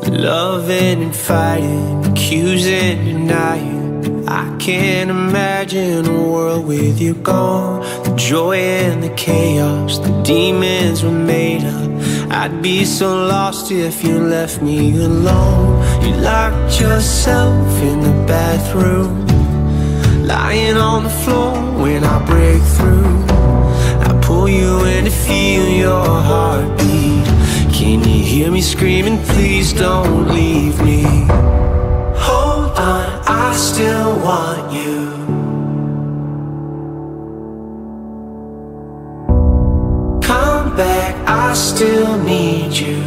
Loving and fighting, accusing, denying. I can't imagine a world with you gone. The joy and the chaos, the demons were made up. I'd be so lost if you left me alone. You locked yourself in the bathroom, lying on the floor when I break through. I pull you in to feel your heartbeat. Can you hear me screaming, please don't leave me? Hold on, I still want you. Come back, I still need you.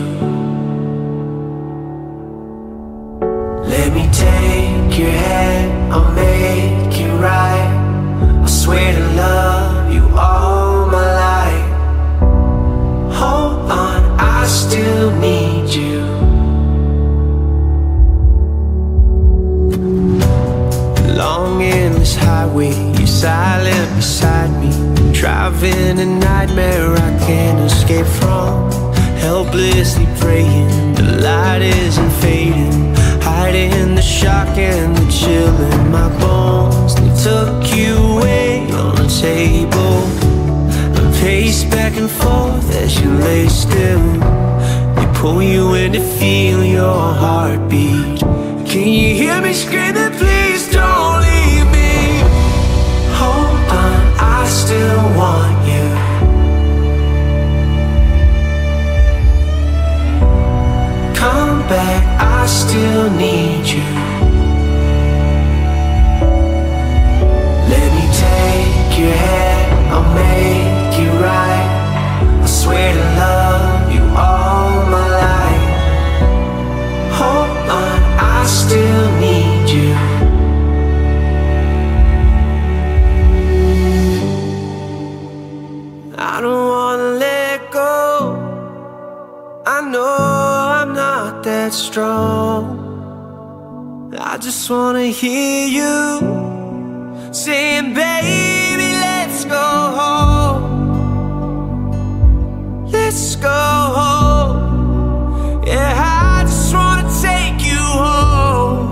Let me take your hand, I'll make it right. I swear to love you all my life. Hold on, I still need you. Long endless highway, you're silent beside me. Driving a nightmare I can't escape from. Helplessly praying, the light isn't fading. Hiding the shock and the chill in my bones. They took you away on the table. I pace back and forth as you lay still. They pull you in to feel your heartbeat. Can you hear me screaming, please don't leave me? Hold on, I still want you. Come back, I still need you. Let me take your hand, I'll make it right. I swear to love you all my life. Hold on, I still need you. I don't wanna let go. I know I'm not that strong. I just wanna hear you saying, baby, let's go home. Let's go home. Yeah, I just wanna take you home.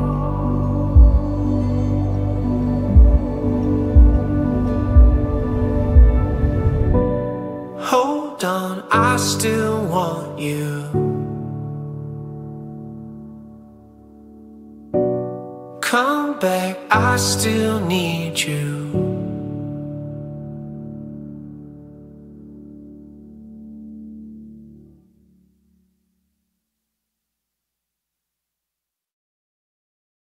Hold on, I still want you. Come back, I still need you.